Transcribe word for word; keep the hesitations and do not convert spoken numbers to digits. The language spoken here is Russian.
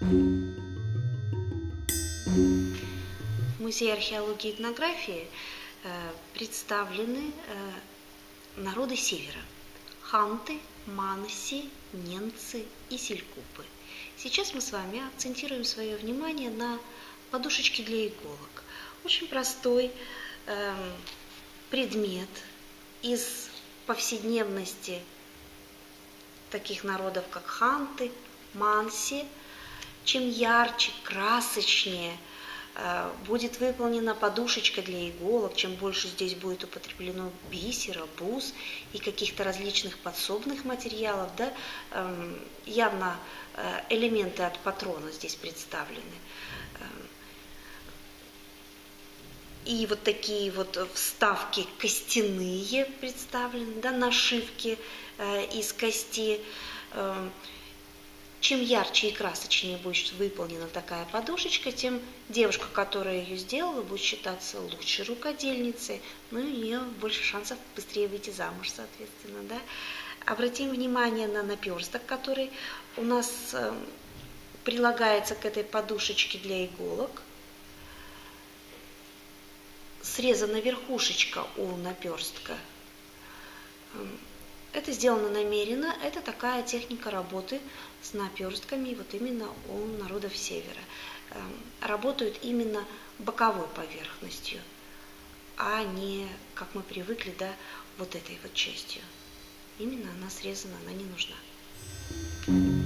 В Музее археологии и этнографии э, представлены э, народы Севера. Ханты, манси, ненцы и селькупы. Сейчас мы с вами акцентируем свое внимание на подушечки для иголок. Очень простой э, предмет из повседневности таких народов, как ханты, манси. Чем ярче, красочнее э, будет выполнена подушечка для иголок, чем больше здесь будет употреблено бисера, бус и каких-то различных подсобных материалов, да, э, явно э, элементы от патрона здесь представлены. И вот такие вот вставки костяные представлены, да, нашивки э, из кости. Э, Чем ярче и красочнее будет выполнена такая подушечка, тем девушка, которая ее сделала, будет считаться лучшей рукодельницей, ну и у нее больше шансов быстрее выйти замуж, соответственно. Да? Обратим внимание на наперсток, который у нас э, прилагается к этой подушечке для иголок. Срезана верхушечка у наперстка. Это сделано намеренно, это такая техника работы с наперстками, вот именно у народов Севера. Работают именно боковой поверхностью, а не, как мы привыкли, да, вот этой вот частью. Именно она срезана, она не нужна.